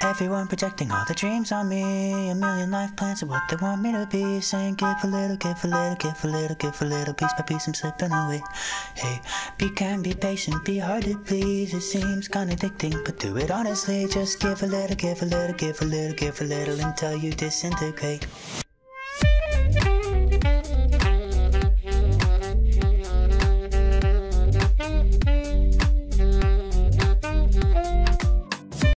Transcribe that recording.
Everyone projecting all the dreams on me. A million life plans of what they want me to be. Saying give a little, give a little, give a little, give a little. Piece by piece I'm slipping away. Hey, be kind, be patient, be hard to please. It seems contradicting, but do it honestly. Just give a little, give a little, give a little, give a little until you disintegrate.